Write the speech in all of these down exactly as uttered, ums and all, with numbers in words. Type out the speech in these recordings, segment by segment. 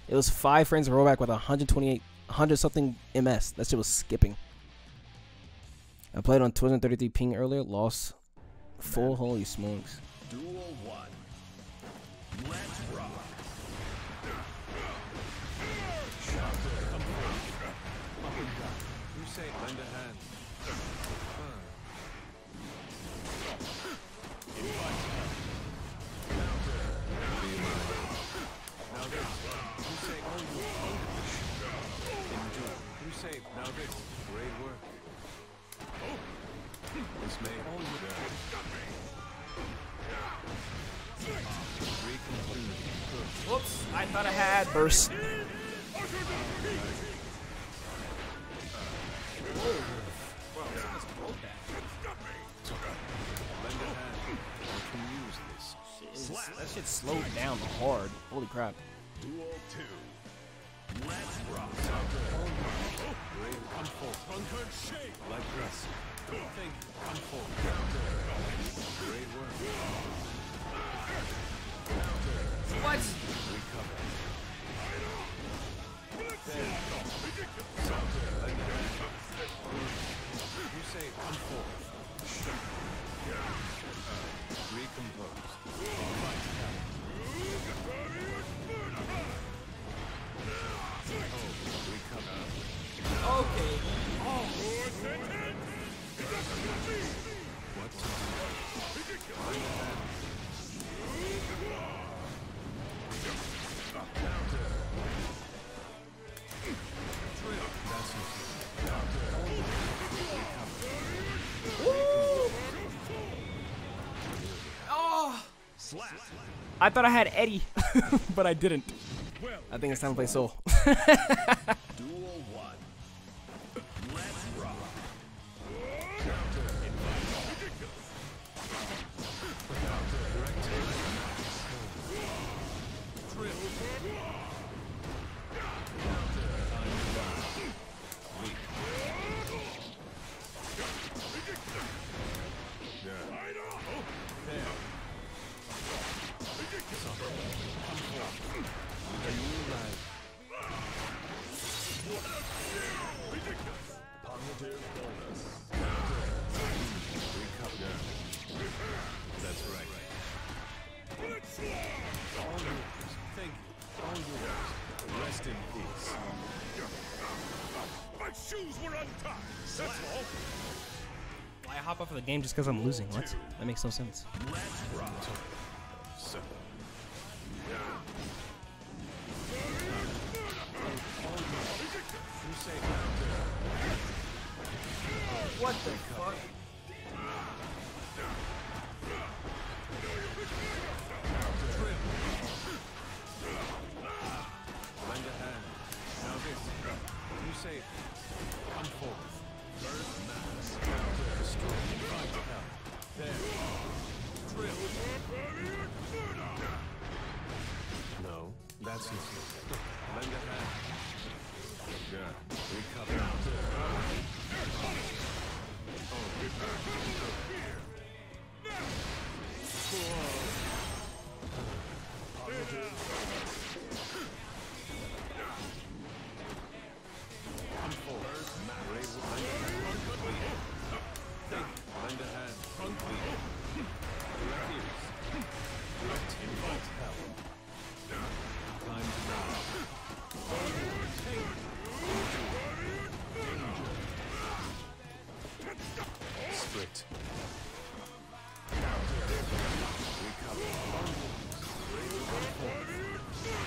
It was five frames of rollback with one hundred twenty-eight, one hundred something M S. That shit was skipping. I played on two thirty-three ping earlier, lost full. Holy smokes. Duel one. Let's rock. You say lend a hand. Now this. You say oh you endure. You say now this. Great work. This may all you Whoops, I thought I had burst. That shit slowed down hard. Holy crap. Duel two. Let's rock. Great come forth. Conquered shape. Like this. Think. Come forth. Great work. What? Recover. You say come forth. Recompose. Okay. Oh. What to Oh. I thought I had Eddie, but I didn't. I think it's time to play Soul. Duel one. Let's rock. That's right. All yours. Thank you. All yours. Rest in peace. My shoes were untied. That's all. Why hop off of the game just because I'm losing? What? That makes no sense. Let's rock. So. What the fuck? Lend a hand. Now this. You say, come forth. First mass. Destroy. Fight hell. There. Drill. No, that's not. Lend a hand. Good. Recover. Come forward. Raise a hand. Lend a hand. Direct ears. Direct invite hell. Time to move. Split. Recover.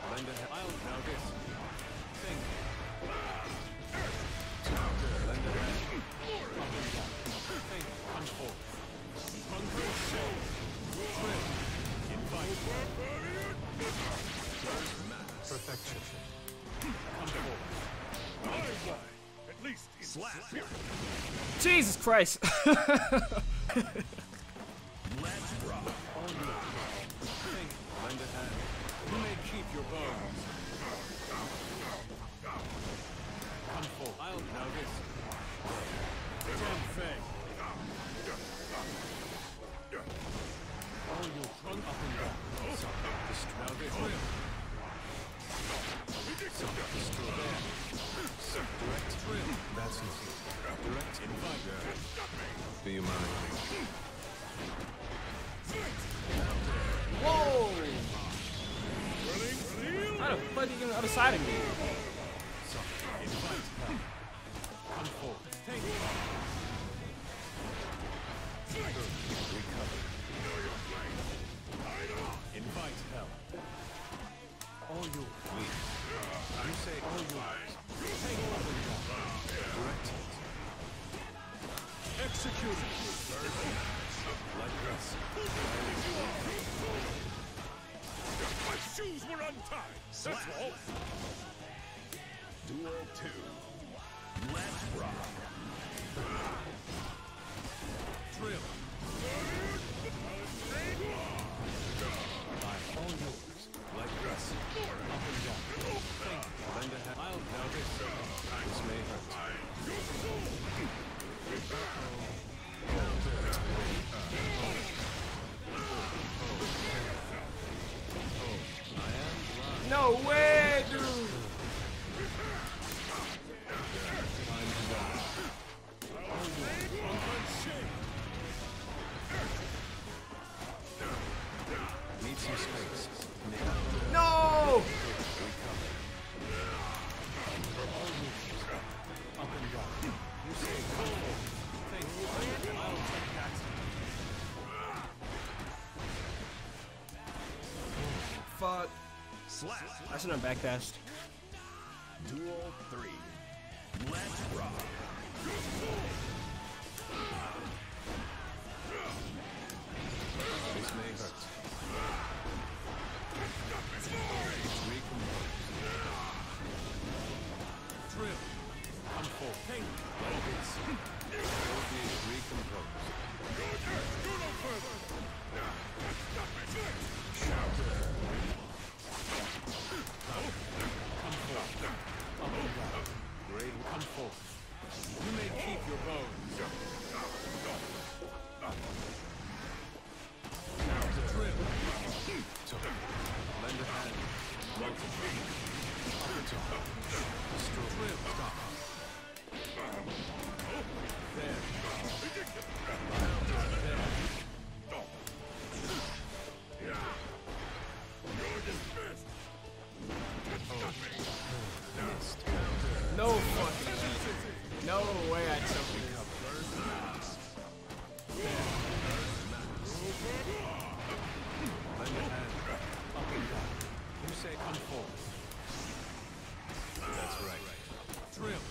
Lend a hand. I'll now this. Think. Lend a hand. Up and down. Think. Come forth. Hunger show. Trip. Invite. Perfection. Come forth. My way. At least in slap. Jesus Christ. Let's rock. All yours. Think. Lend a hand. You may keep your bones. Come forth. I'll now this. Damn Fang. All your trunk up and down. Now this. Destroy there. Direct drill. That's easy. Direct invite. Do you mind? Whoa! How the fuck you get on the other side of me? Invite. Come forward. Take it. Recover. Invite help. All yours. Leave. You say all yours. Take it up and down. Direct it. Execute it. Like this. My shoes were untied. That's all. Duel two. Let's rock. Drill. By all yours. Like this. Up and down. Think. Lend a hand. I'll now this. This may hurt. No way, dude. Need some space. No. Up and down. You say come forward. Thank you. I'll take that. Fuck. Slap. I shouldn't have backdashed. Duel three. Let's rock. This may hurt. Recompose. Drill. Come forward. Take like this. Opiate recompose. Do no further. Shout. Come forth. Up and down. Great. Come forth. You may keep your bones. Now the drill. Lend a hand. Multiply. Up and down. Destroy. Drill. Stop. There. No fucking. No way I took it. Lend a hand. Up and down. You say come forward. That's right. Drill.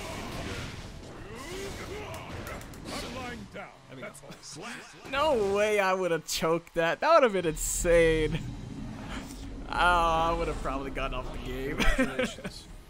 I'm lying down. That's all. Slap. No way I would have choked that. That would have been insane. Oh, I would have probably gotten off the game. Congratulations.